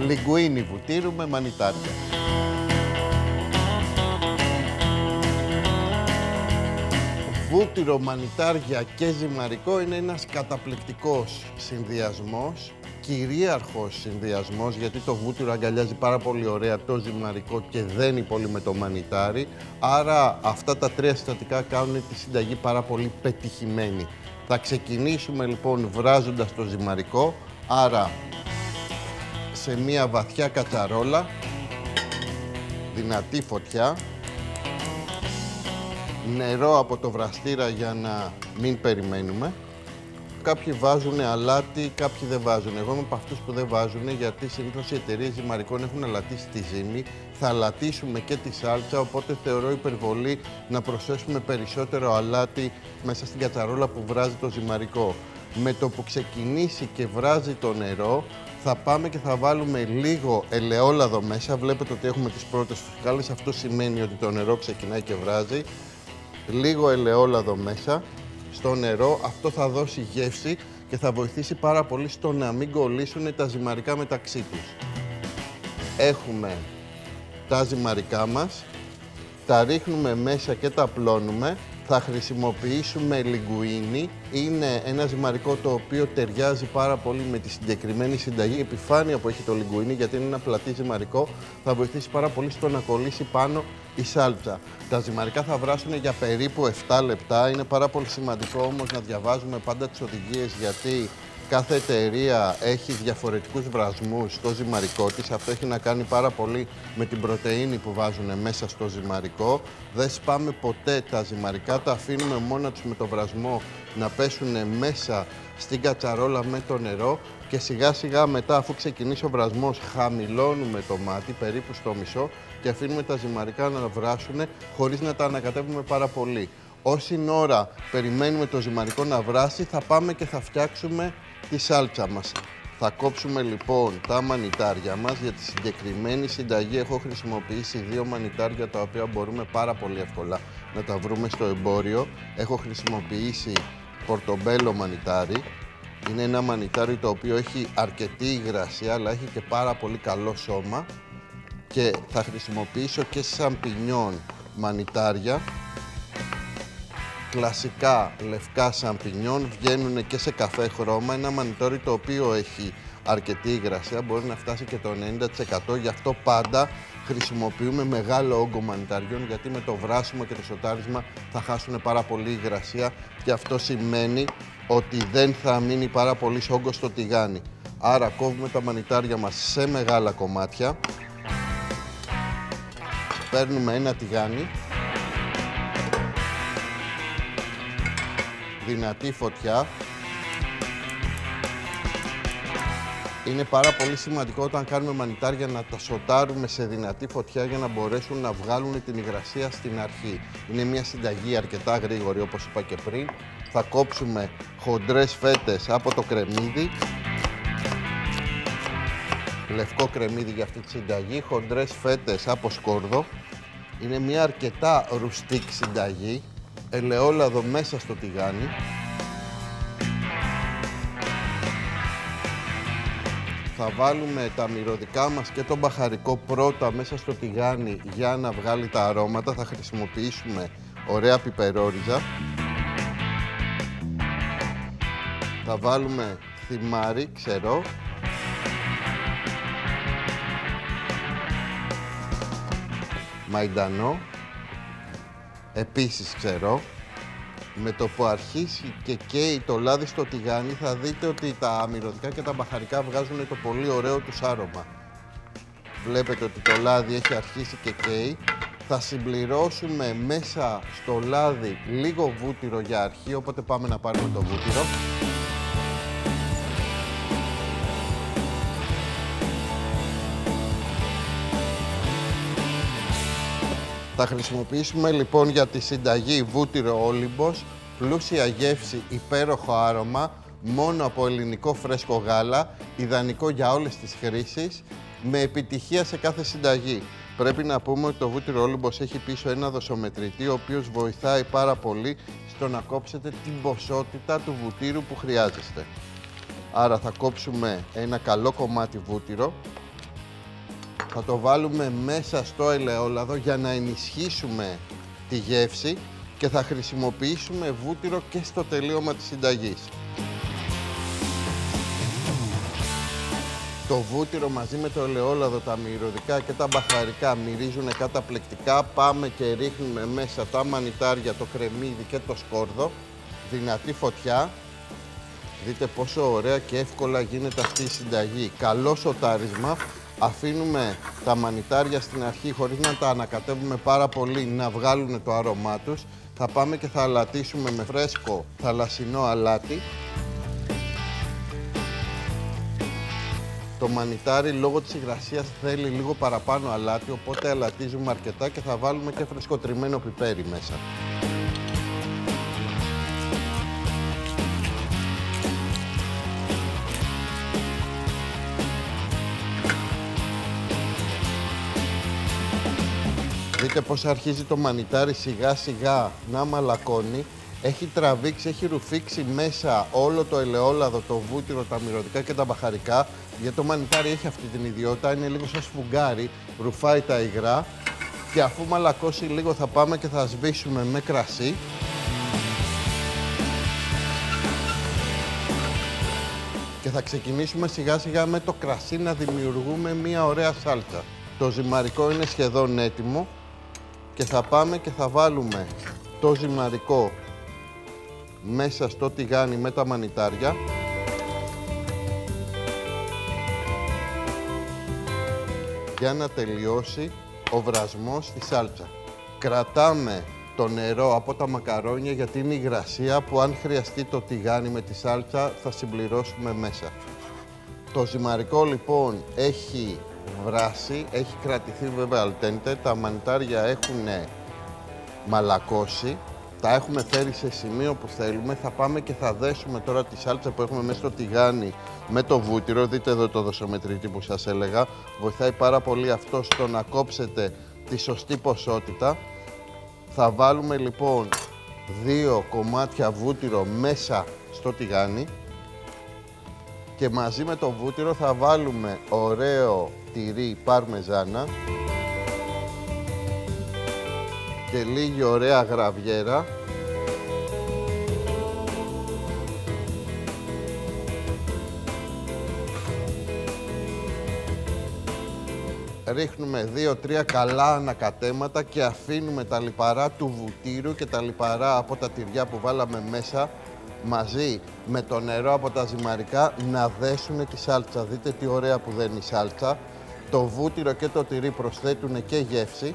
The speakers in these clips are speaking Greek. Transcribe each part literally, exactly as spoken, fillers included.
Λιγκουίνι βουτύρου με μανιτάρια. Βούτυρο, μανιτάρια και ζυμαρικό είναι ένας καταπληκτικός συνδυασμός, κυρίαρχος συνδυασμός, γιατί το βούτυρο αγκαλιάζει πάρα πολύ ωραία το ζυμαρικό και δένει πολύ με το μανιτάρι. Άρα αυτά τα τρία συστατικά κάνουν τη συνταγή πάρα πολύ πετυχημένη. Θα ξεκινήσουμε λοιπόν βράζοντας το ζυμαρικό, άρα σε μία βαθιά κατσαρόλα, δυνατή φωτιά, νερό από το βραστήρα για να μην περιμένουμε. Κάποιοι βάζουν αλάτι, κάποιοι δεν βάζουν. Εγώ είμαι από αυτούς που δεν βάζουν, γιατί συνήθως οι εταιρείες ζυμαρικών έχουν αλατίσει τη ζύμη. Θα αλατίσουμε και τη σάλτσα, οπότε θεωρώ υπερβολή να προσθέσουμε περισσότερο αλάτι μέσα στην κατσαρόλα που βράζει το ζυμαρικό. Με το που ξεκινήσει και βράζει το νερό, θα πάμε και θα βάλουμε λίγο ελαιόλαδο μέσα. Βλέπετε ότι έχουμε τις πρώτες φουσκάλες. Αυτό σημαίνει ότι το νερό ξεκινάει και βράζει. Λίγο ελαιόλαδο μέσα στο νερό. Αυτό θα δώσει γεύση και θα βοηθήσει πάρα πολύ στο να μην κολλήσουν τα ζυμαρικά μεταξύ τους. Έχουμε τα ζυμαρικά μας. Τα ρίχνουμε μέσα και τα απλώνουμε. Θα χρησιμοποιήσουμε λιγκουίνι. Είναι ένα ζυμαρικό το οποίο ταιριάζει πάρα πολύ με τη συγκεκριμένη συνταγή. Η επιφάνεια που έχει το λιγκουίνι, γιατί είναι ένα πλατή ζυμαρικό, θα βοηθήσει πάρα πολύ στο να κολλήσει πάνω η σάλτσα. Τα ζυμαρικά θα βράσουν για περίπου επτά λεπτά. Είναι πάρα πολύ σημαντικό όμως να διαβάζουμε πάντα τις οδηγίες, γιατί κάθε εταιρεία έχει διαφορετικούς βρασμούς στο ζυμαρικό της. Αυτό έχει να κάνει πάρα πολύ με την πρωτεΐνη που βάζουν μέσα στο ζυμαρικό. Δεν σπάμε ποτέ τα ζυμαρικά, τα αφήνουμε μόνα τους με το βρασμό να πέσουν μέσα στην κατσαρόλα με το νερό και σιγά σιγά μετά, αφού ξεκινήσει ο βρασμός, χαμηλώνουμε το μάτι περίπου στο μισό και αφήνουμε τα ζυμαρικά να βράσουν χωρίς να τα ανακατεύουμε πάρα πολύ. Όση ώρα περιμένουμε το ζυμαρικό να βράσει, θα πάμε και θα φτιάξουμε τη σάλτσα μας. Θα κόψουμε λοιπόν τα μανιτάρια μας. Για τη συγκεκριμένη συνταγή έχω χρησιμοποιήσει δύο μανιτάρια, τα οποία μπορούμε πάρα πολύ εύκολα να τα βρούμε στο εμπόριο. Έχω χρησιμοποιήσει πορτομπέλο μανιτάρι. Είναι ένα μανιτάρι το οποίο έχει αρκετή υγρασία, αλλά έχει και πάρα πολύ καλό σώμα. Και θα χρησιμοποιήσω και σαμπινιόν μανιτάρια. Κλασικά λευκά σαμπινιόν, βγαίνουν και σε καφέ χρώμα. Ένα μανιτάρι το οποίο έχει αρκετή υγρασία, μπορεί να φτάσει και το ενενήντα τοις εκατό. Γι' αυτό πάντα χρησιμοποιούμε μεγάλο όγκο μανιταριών, γιατί με το βράσιμο και το σοτάρισμα θα χάσουν πάρα πολύ υγρασία και αυτό σημαίνει ότι δεν θα μείνει πάρα πολύ όγκος στο τηγάνι. Άρα κόβουμε τα μανιτάρια μας σε μεγάλα κομμάτια. Παίρνουμε ένα τηγάνι. Δυνατή φωτιά. Είναι πάρα πολύ σημαντικό όταν κάνουμε μανιτάρια να τα σοτάρουμε σε δυνατή φωτιά για να μπορέσουν να βγάλουν την υγρασία στην αρχή. Είναι μια συνταγή αρκετά γρήγορη, όπως είπα και πριν. Θα κόψουμε χοντρές φέτες από το κρεμμύδι. Λευκό κρεμμύδι για αυτή τη συνταγή. Χοντρές φέτες από σκόρδο. Είναι μια αρκετά ρουστικ συνταγή. Ελαιόλαδο μέσα στο τηγάνι. Θα βάλουμε τα μυρωδικά μας και το μπαχαρικό πρώτα μέσα στο τηγάνι για να βγάλει τα αρώματα. Θα χρησιμοποιήσουμε ωραία πιπερόριζα. Θα βάλουμε θυμάρι ξερό. Μαϊντανό. Επίσης ξερό. Με το που αρχίσει και καίει το λάδι στο τηγάνι, θα δείτε ότι τα μυρωδικά και τα μπαχαρικά βγάζουν το πολύ ωραίο τους άρωμα. Βλέπετε ότι το λάδι έχει αρχίσει και καίει. Θα συμπληρώσουμε μέσα στο λάδι λίγο βούτυρο για αρχή, οπότε πάμε να πάρουμε το βούτυρο. Θα χρησιμοποιήσουμε λοιπόν για τη συνταγή βούτυρο όλυμπος, πλούσια γεύση, υπέροχο άρωμα, μόνο από ελληνικό φρέσκο γάλα, ιδανικό για όλες τις χρήσεις, με επιτυχία σε κάθε συνταγή. Πρέπει να πούμε ότι το βούτυρο όλυμπος έχει πίσω ένα δοσομετρητή, ο οποίος βοηθάει πάρα πολύ στο να κόψετε την ποσότητα του βουτύρου που χρειάζεστε. Άρα θα κόψουμε ένα καλό κομμάτι βούτυρο. Θα το βάλουμε μέσα στο ελαιόλαδο για να ενισχύσουμε τη γεύση και θα χρησιμοποιήσουμε βούτυρο και στο τελείωμα της συνταγής. Το βούτυρο μαζί με το ελαιόλαδο, τα μυρωδικά και τα μπαχαρικά μυρίζουν καταπληκτικά. Πάμε και ρίχνουμε μέσα τα μανιτάρια, το κρεμμύδι και το σκόρδο. Δυνατή φωτιά. Δείτε πόσο ωραία και εύκολα γίνεται αυτή η συνταγή. Καλό σοτάρισμα. Αφήνουμε τα μανιτάρια στην αρχή χωρίς να τα ανακατεύουμε πάρα πολύ, να βγάλουν το άρωμά τους. Θα πάμε και θα αλατίσουμε με φρέσκο θαλασσινό αλάτι. Το μανιτάρι λόγω της υγρασίας θέλει λίγο παραπάνω αλάτι, οπότε αλατίζουμε αρκετά και θα βάλουμε και φρεσκοτριμμένο πιπέρι μέσα. Δείτε πώς αρχίζει το μανιτάρι σιγά σιγά να μαλακώνει. Έχει τραβήξει, έχει ρουφήξει μέσα όλο το ελαιόλαδο, το βούτυρο, τα μυρωδικά και τα μπαχαρικά. Γιατί το μανιτάρι έχει αυτή την ιδιότητα, είναι λίγο σαν σφουγγάρι, ρουφάει τα υγρά. Και αφού μαλακώσει λίγο θα πάμε και θα σβήσουμε με κρασί. Και θα ξεκινήσουμε σιγά σιγά με το κρασί να δημιουργούμε μια ωραία σάλτσα. Το ζυμαρικό είναι σχεδόν έτοιμο και θα πάμε και θα βάλουμε το ζυμαρικό μέσα στο τηγάνι με τα μανιτάρια. Για να τελειώσει ο βρασμός στη σάλτσα. Κρατάμε το νερό από τα μακαρόνια γιατί είναι η υγρασία που αν χρειαστεί το τηγάνι με τη σάλτσα θα συμπληρώσουμε μέσα. Το ζυμαρικό λοιπόν έχει βράσει, έχει κρατηθεί βέβαια αλτέντε, τα μανιτάρια έχουν μαλακώσει, τα έχουμε φέρει σε σημείο που θέλουμε. Θα πάμε και θα δέσουμε τώρα τη σάλτσα που έχουμε μέσα στο τηγάνι με το βούτυρο. Δείτε εδώ το δοσομετρητή που σας έλεγα. Βοηθάει πάρα πολύ αυτό στο να κόψετε τη σωστή ποσότητα. Θα βάλουμε λοιπόν δύο κομμάτια βούτυρο μέσα στο τηγάνι και μαζί με το βούτυρο θα βάλουμε ωραίο τυρί παρμεζάνα και λίγη ωραία γραβιέρα. Ρίχνουμε δύο τρία καλά ανακατέματα και αφήνουμε τα λιπαρά του βουτύρου και τα λιπαρά από τα τυριά που βάλαμε μέσα μαζί με το νερό από τα ζυμαρικά να δέσουν τη σάλτσα. Δείτε τι ωραία που δένει η σάλτσα. Το βούτυρο και το τυρί προσθέτουν και γεύση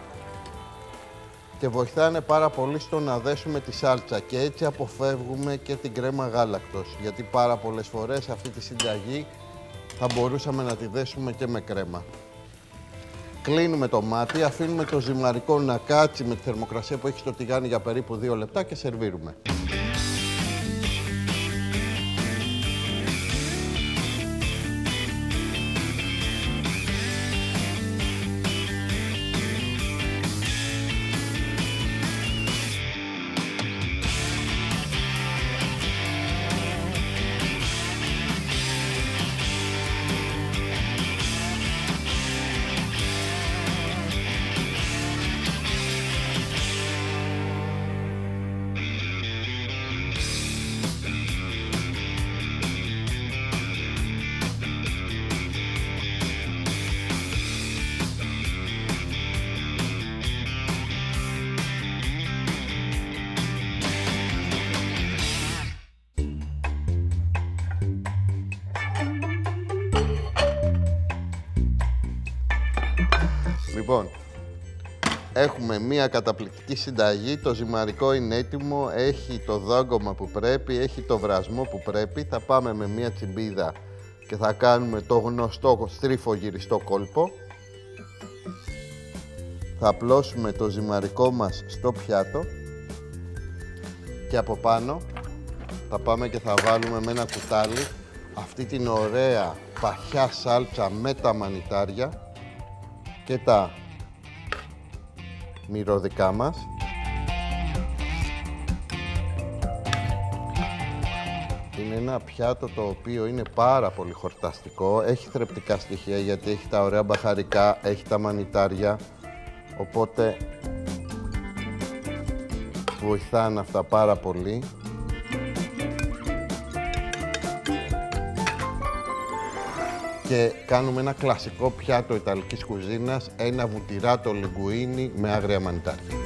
και βοηθάνε πάρα πολύ στο να δέσουμε τη σάλτσα και έτσι αποφεύγουμε και την κρέμα γάλακτος, γιατί πάρα πολλές φορές αυτή τη συνταγή θα μπορούσαμε να τη δέσουμε και με κρέμα. Κλείνουμε το μάτι, αφήνουμε το ζυμαρικό να κάτσει με τη θερμοκρασία που έχει στο τηγάνι για περίπου δύο λεπτά και σερβίρουμε. Λοιπόν, έχουμε μία καταπληκτική συνταγή, το ζυμαρικό είναι έτοιμο, έχει το δάγκωμα που πρέπει, έχει το βρασμό που πρέπει. Θα πάμε με μία τσιμπίδα και θα κάνουμε το γνωστό στρίφο γυριστό κόλπο. Θα απλώσουμε το ζυμαρικό μας στο πιάτο και από πάνω θα πάμε και θα βάλουμε με ένα κουτάλι αυτή την ωραία παχιά σάλτσα με τα μανιτάρια και τα μυρωδικά μας. Είναι ένα πιάτο το οποίο είναι πάρα πολύ χορταστικό. Έχει θρεπτικά στοιχεία γιατί έχει τα ωραία μπαχαρικά, έχει τα μανιτάρια. Οπότε βοηθάνε αυτά πάρα πολύ. Και κάνουμε ένα κλασικό πιάτο ιταλικής κουζίνας, ένα βουτυράτο λιγκουίνι με άγρια μανιτάρια.